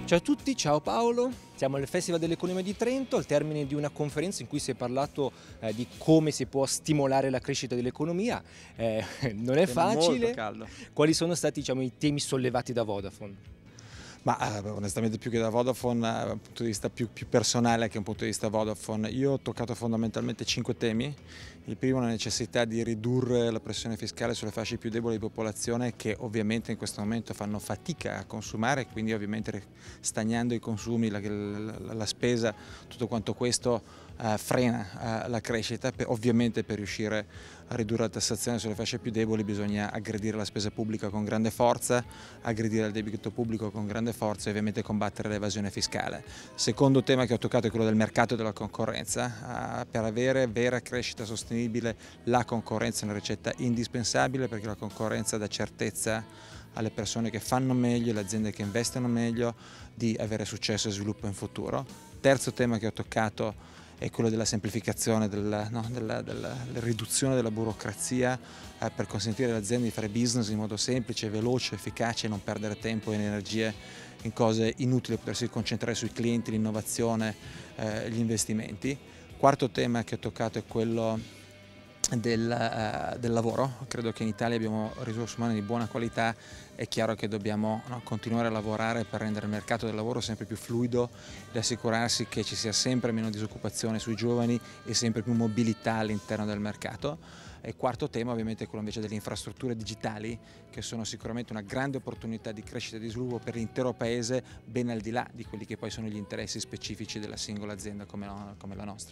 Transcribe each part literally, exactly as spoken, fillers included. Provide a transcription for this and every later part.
Ciao a tutti, ciao Paolo, siamo al Festival dell'Economia di Trento, al termine di una conferenza in cui si è parlato eh, di come si può stimolare la crescita dell'economia. Eh, non è Tema molto facile. caldo. Quali sono stati, diciamo, i temi sollevati da Vodafone? Ma eh, onestamente più che da Vodafone, da un punto di vista più, più personale che un punto di vista Vodafone, io ho toccato fondamentalmente cinque temi. Il primo è la necessità di ridurre la pressione fiscale sulle fasce più deboli di popolazione che ovviamente in questo momento fanno fatica a consumare, quindi ovviamente stagnando i consumi, la, la, la spesa, tutto quanto questo eh, frena eh, la crescita. Per, ovviamente per riuscire a ridurre la tassazione sulle fasce più deboli bisogna aggredire la spesa pubblica con grande forza, aggredire il debito pubblico con grande forza e ovviamente combattere l'evasione fiscale. Secondo tema che ho toccato è quello del mercato e della concorrenza. Per avere vera crescita sostenibile la concorrenza è una ricetta indispensabile, perché la concorrenza dà certezza alle persone che fanno meglio, alle aziende che investono meglio, di avere successo e sviluppo in futuro. Terzo tema che ho toccato è quello della semplificazione, della, no, della, della, della riduzione della burocrazia eh, per consentire alle aziende di fare business in modo semplice, veloce, efficace, non perdere tempo e energie in cose inutili, potersi concentrare sui clienti, l'innovazione, eh, gli investimenti. Quarto tema che ho toccato è quello Del, uh, del lavoro. Credo che in Italia abbiamo risorse umane di buona qualità, è chiaro che dobbiamo no, continuare a lavorare per rendere il mercato del lavoro sempre più fluido e assicurarsi che ci sia sempre meno disoccupazione sui giovani e sempre più mobilità all'interno del mercato. E quarto tema ovviamente è quello invece delle infrastrutture digitali, che sono sicuramente una grande opportunità di crescita e di sviluppo per l'intero paese, ben al di là di quelli che poi sono gli interessi specifici della singola azienda come, no, come la nostra.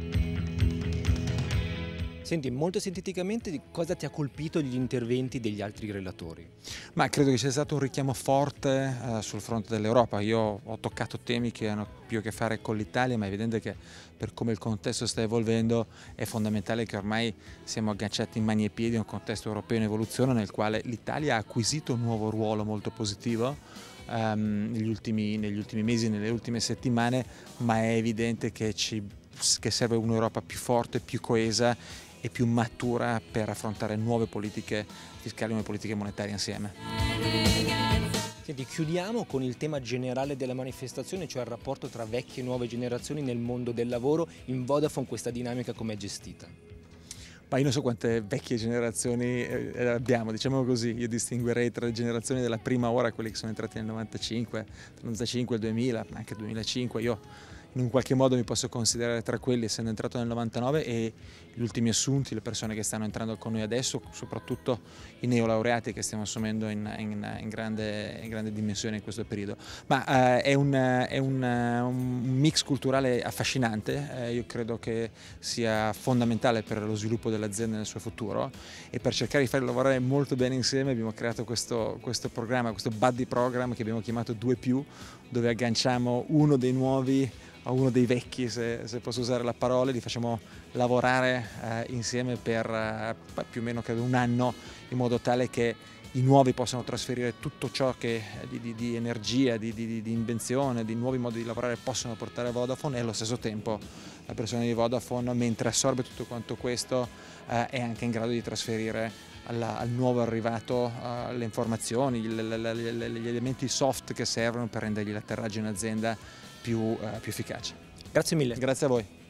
Senti, molto sinteticamente, di cosa ti ha colpito gli interventi degli altri relatori? Ma credo che sia stato un richiamo forte eh, sul fronte dell'Europa. Io ho toccato temi che hanno più a che fare con l'Italia, ma è evidente che per come il contesto sta evolvendo è fondamentale che ormai siamo agganciati in mani e piedi a un contesto europeo in evoluzione, nel quale l'Italia ha acquisito un nuovo ruolo molto positivo um, negli, ultimi, negli ultimi mesi, nelle ultime settimane, ma è evidente che, ci, che serve un'Europa più forte, più coesa e più matura per affrontare nuove politiche fiscali, nuove politiche monetarie insieme. Senti, chiudiamo con il tema generale della manifestazione, cioè il rapporto tra vecchie e nuove generazioni nel mondo del lavoro. In Vodafone questa dinamica com'è gestita? Ma io non so quante vecchie generazioni abbiamo, diciamo così. Io distinguerei tra le generazioni della prima ora, quelli che sono entrati nel novantacinque, tra il novantacinque e il duemila, anche il duemilacinque. Io in un qualche modo mi posso considerare tra quelli, essendo entrato nel novantanove, e gli ultimi assunti, le persone che stanno entrando con noi adesso, soprattutto i neolaureati che stiamo assumendo in, in, in, grande, in grande dimensione in questo periodo. Ma eh, è, un, è un, un mix culturale affascinante, eh, io credo che sia fondamentale per lo sviluppo dell'azienda nel suo futuro, e per cercare di farli lavorare molto bene insieme abbiamo creato questo, questo programma, questo buddy program che abbiamo chiamato due più, dove agganciamo uno dei nuovi a uno dei vecchi, se, se posso usare la parola, li facciamo lavorare eh, insieme per eh, più o meno credo un anno, in modo tale che i nuovi possano trasferire tutto ciò che di, di, di energia, di, di, di invenzione, di nuovi modi di lavorare possono portare a Vodafone, e allo stesso tempo la persona di Vodafone, mentre assorbe tutto quanto questo, eh, è anche in grado di trasferire alla, al nuovo arrivato uh, le informazioni, gli, gli elementi soft che servono per rendergli l'atterraggio in azienda più, uh, più efficace. Grazie mille. Grazie a voi.